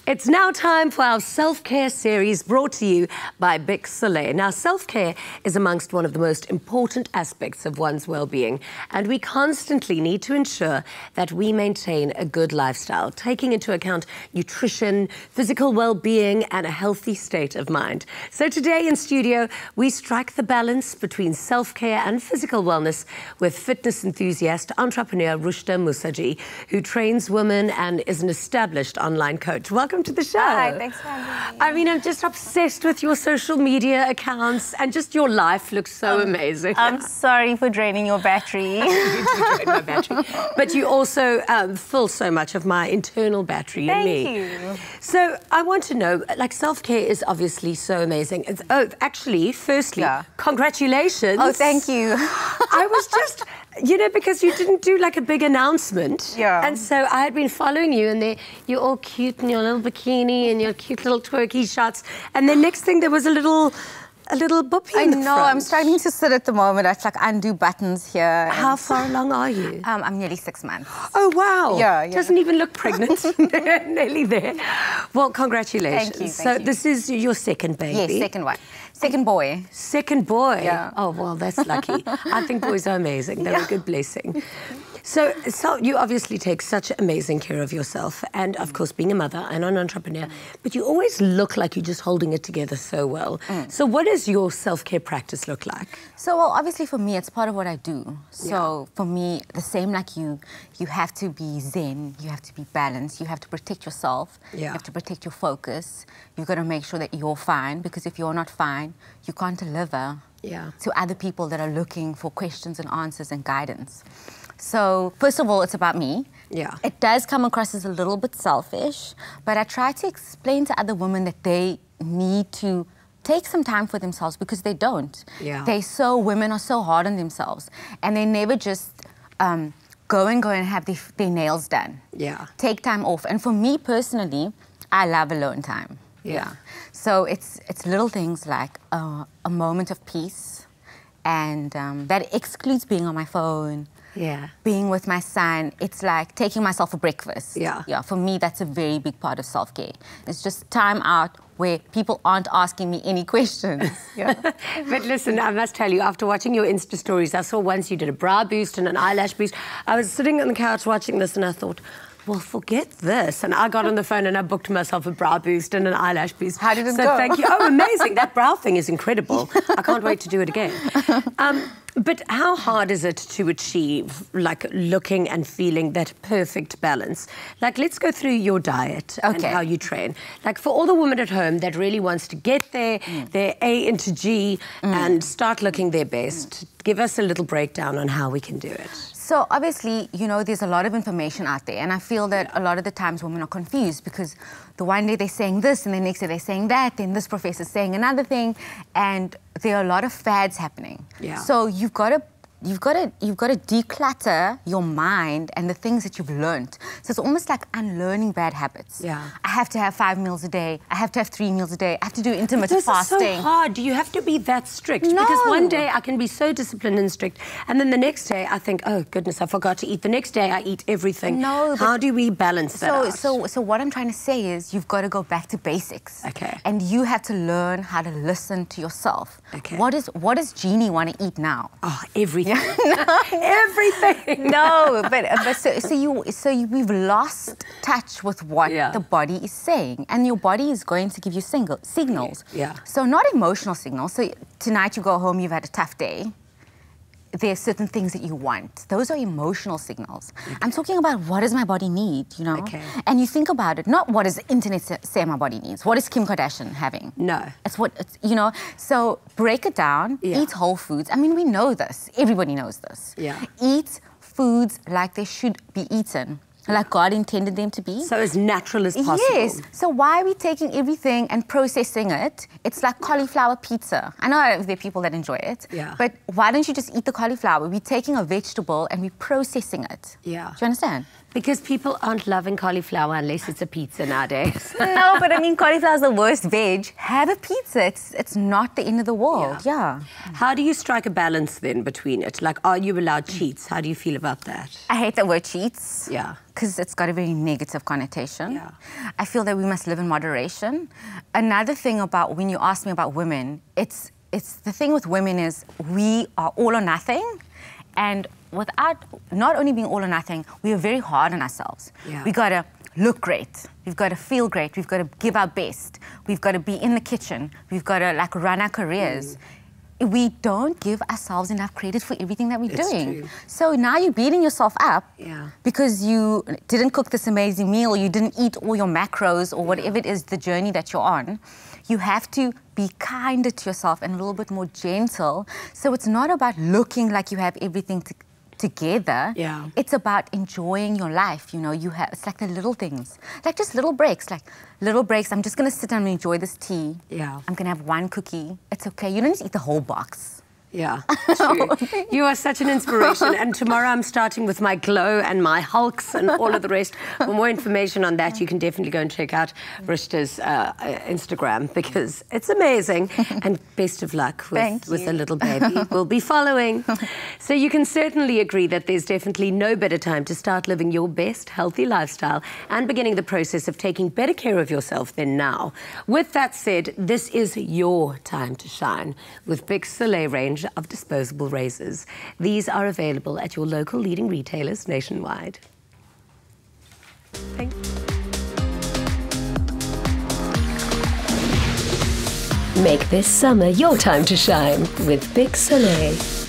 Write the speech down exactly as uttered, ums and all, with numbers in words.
It's now time for our self-care series brought to you by Bic Soleil. Now, self-care is amongst one of the most important aspects of one's well-being, and we constantly need to ensure that we maintain a good lifestyle, taking into account nutrition, physical well-being, and a healthy state of mind. So today in studio, we strike the balance between self-care and physical wellness with fitness enthusiast, entrepreneur Rushda Moosajee, who trains women and is an established online coach. Welcome to the show. Hi, thanks for having me. I mean, I'm just obsessed with your social media accounts, and just your life looks so um, amazing. I'm sorry for draining your battery. You do drain my battery. But you also um, fill so much of my internal battery Thank in me. you. So I want to know, like, self-care is obviously so amazing. It's, oh, actually, firstly, yeah. congratulations. Oh, thank you. I was just... You know, because you didn't do like a big announcement. Yeah. And so I had been following you, and you're all cute in your little bikini and your cute little twerky shots. And then next thing, there was a little, a little boopy I in the know, front. I'm starting to sit at the moment. It's like undo buttons here. How far along are you? Um, I'm nearly six months. Oh, wow. Yeah, yeah. Doesn't even look pregnant. Nearly there. Well, congratulations. Thank you, thank so you. this is your second baby? Yes, second one. Second boy. Second boy? Yeah. Oh, well, that's lucky. I think boys are amazing. They're Yeah. a good blessing. So, so you obviously take such amazing care of yourself and, of course, being a mother and an entrepreneur, but you always look like you're just holding it together so well. Mm. So what does your self-care practice look like? So, well, obviously for me, it's part of what I do. So yeah. for me, the same like you, you have to be zen, you have to be balanced, you have to protect yourself, yeah. you have to protect your focus. You've got to make sure that you're fine, because if you're not fine, you can't deliver yeah. to other people that are looking for questions and answers and guidance. So, first of all, it's about me. Yeah. It does come across as a little bit selfish, but I try to explain to other women that they need to take some time for themselves, because they don't. Yeah. They so, women are so hard on themselves, and they never just um, go and go and have their, their nails done. Yeah. Take time off. And for me personally, I love alone time. Yeah. So it's, it's little things like uh, a moment of peace, and um, that excludes being on my phone, yeah. being with my son. It's like taking myself for breakfast. Yeah. Yeah, for me, that's a very big part of self-care. It's just time out where people aren't asking me any questions. Yeah. But listen, I must tell you, after watching your Insta stories, I saw once you did a brow boost and an eyelash boost. I was sitting on the couch watching this, and I thought, well, forget this. And I got on the phone and I booked myself a brow boost and an eyelash boost. How did it so go? Thank you. Oh, amazing. That brow thing is incredible. I can't wait to do it again. Um, but how hard is it to achieve, like, looking and feeling that perfect balance? Like, let's go through your diet okay. and how you train. Like, for all the women at home that really wants to get their, mm. their A into G mm. and start looking their best, mm. give us a little breakdown on how we can do it. So obviously, you know, there's a lot of information out there, and I feel that a lot of the times women are confused, because the one day they're saying this and the next day they're saying that, then this professor's saying another thing, and there are a lot of fads happening. Yeah. So you've got to You've got to you've got to declutter your mind and the things that you've learned. So it's almost like unlearning bad habits. Yeah. I have to have five meals a day. I have to have three meals a day. I have to do intermittent this fasting. This is so hard. Do you have to be that strict? No. Because one day I can be so disciplined and strict, and then the next day I think, oh goodness, I forgot to eat. The next day I eat everything. No. How do we balance that so, out? So, so what I'm trying to say is you've got to go back to basics. Okay. And you have to learn how to listen to yourself. Okay. What is what does Jeannie want to eat now? Oh, everything. Yeah. Everything. No, but, but so, so you so you, we've lost touch with what yeah. the body is saying, and your body is going to give you single, signals. Yeah. So not emotional signals. So tonight you go home, you've had a tough day. There are certain things that you want. Those are emotional signals. Okay. I'm talking about what does my body need, you know? Okay. And you think about it, not what does the internet say my body needs. What is Kim Kardashian having? No. It's what, it's, you know, so break it down, yeah. eat whole foods. I mean, we know this. Everybody knows this. Yeah. Eat foods like they should be eaten. Like God intended them to be. So as natural as possible. Yes. So why are we taking everything and processing it? It's like cauliflower pizza. I know there are people that enjoy it. Yeah. But why don't you just eat the cauliflower? We're taking a vegetable and we're processing it. Yeah. Do you understand? Because people aren't loving cauliflower unless it's a pizza nowadays. No, but I mean, cauliflower is the worst veg. Have a pizza. It's it's not the end of the world. Yeah. yeah. How do you strike a balance then between it? Like, are you allowed cheats? How do you feel about that? I hate the word cheats. Yeah. Because it's got a very negative connotation. Yeah. I feel that we must live in moderation. Another thing about when you ask me about women, it's it's the thing with women is we are all or nothing, and without not only being all or nothing, we are very hard on ourselves. Yeah. We gotta look great. We've got to feel great. We've got to give our best. We've got to be in the kitchen. We've got to like run our careers. Mm. We don't give ourselves enough credit for everything that we're it's doing. True. So now you're beating yourself up yeah. because you didn't cook this amazing meal, or you didn't eat all your macros, or whatever it is, the journey that you're on. You have to be kinder to yourself and a little bit more gentle. So it's not about looking like you have everything to together. Yeah. It's about enjoying your life. You know, you have, it's like the little things, like just little breaks, like little breaks. I'm just going to sit down and enjoy this tea. Yeah. I'm going to have one cookie. It's okay. You don't need to eat the whole box. Yeah, true. You are such an inspiration. And tomorrow I'm starting with my glow and my hulks and all of the rest. For more information on that, you can definitely go and check out Rushda's uh, Instagram, because it's amazing. And best of luck with, with the little baby. We'll be following. So you can certainly agree that there's definitely no better time to start living your best healthy lifestyle and beginning the process of taking better care of yourself than now. With that said, this is your time to shine with Big Soleil range of disposable razors. These are available at your local leading retailers nationwide. Thank you. Make this summer your time to shine with Big Soleil.